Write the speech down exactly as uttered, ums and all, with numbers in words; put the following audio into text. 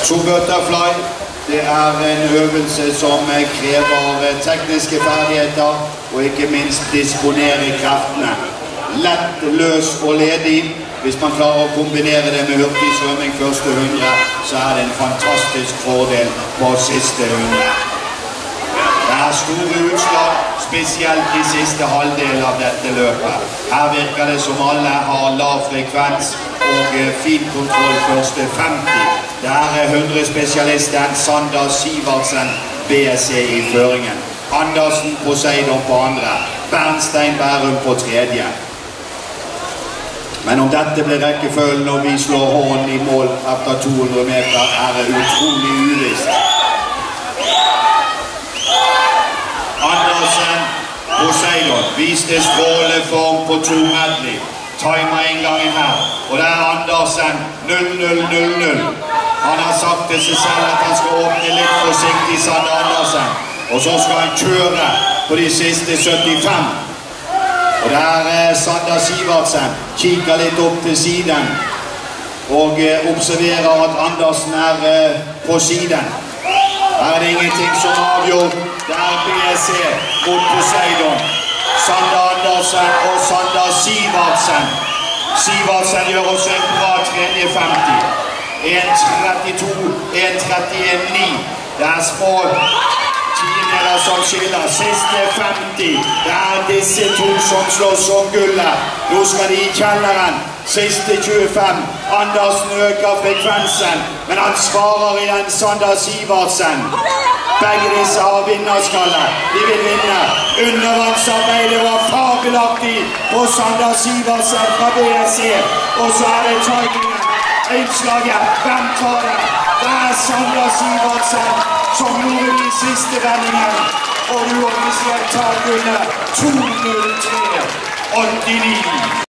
To butterfly, det er en øvelse som krever tekniske ferdigheter og ikke minst disponere kreftene. Lett, løs og ledig. Hvis man klarer å kombinere det med hurtig svømming første hundre, så er det en fantastisk fordel på siste hundre. Det er store utslag, spesielt i siste halvdel av dette løpet. Her virker det som alle har lav frekvens og fin kontroll første femti. Det er hundre-spesialisten Sander Sivertsen, B S C i føringen. Andersen Poseidon på andre. Bernstein Bærum på tredje. Men om dette blir rekkefølgen når vi slår hånden i mål etter to hundre meter, er det utrolig uvisst. Andersen Poseidon viste strålende form på to medley. Timer inngangen her, og det er Andersen null null null null. Han har sagt til seg selv at han skal åpne litt forsiktig, Sander Andersen. Og så skal han kjøre på de siste syttifem. Og der er Sander Sivertsen, kikker litt opp til siden og observerer at Andersen er på siden. Her er det ingenting som avgjør. Det er B S C mot Poseidon. Sander Andersen og Sander Sivertsen. Sivertsen gjør også en bra tredje femti. en trettito, en trettien ni. Det er små tiendeler som skiller. Siste femti. Det er disse to som slåss om gullet. Nå skal de i kjelleren. Siste tjuefem. Andersen øker frekvensen, men han svarer igjen Sander Sivertsen. Begge disse har vinnerskalle. De vil vinne. Undervannsarbeidet var fabelaktig på Sander Sivertsen fra B S C. Og så er det timingen. Innslaget. Hvem tar det? Det er Sander Sivertsen som gjorde de siste vendingen. Og uoffisielt tar gullet to null tre åttini.